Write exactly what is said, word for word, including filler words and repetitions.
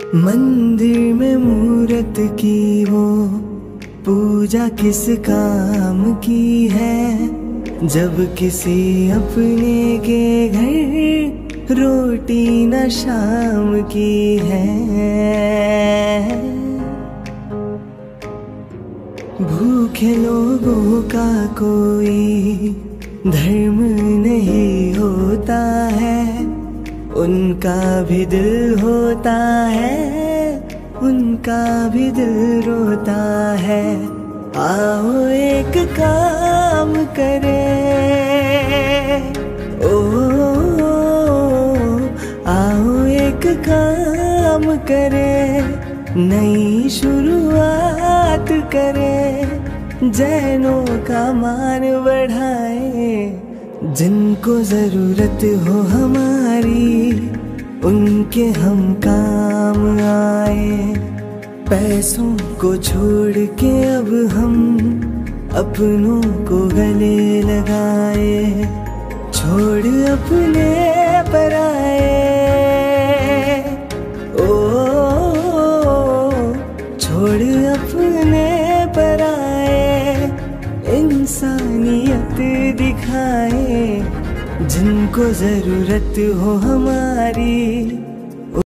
मंदिर में मूरत की वो पूजा किस काम की है, जब किसी अपने के घर रोटी न शाम की है। भूखे लोगों का कोई धर्म नहीं होता है, उनका भी दिल होता है, उनका भी दिल रोता है। आओ एक काम करें, ओ, आओ एक काम करें, नई शुरुआत करें, जैनों का मान बढ़ाए। जिनको जरूरत हो हमारी, उनके हम काम आए। पैसों को छोड़ के अब हम अपनों को गले लगाए, छोड़ अपने पर आए। ओ, छोड़ अपने पर आए, इंसानियत दिखाए। जिनको जरूरत हो हमारी,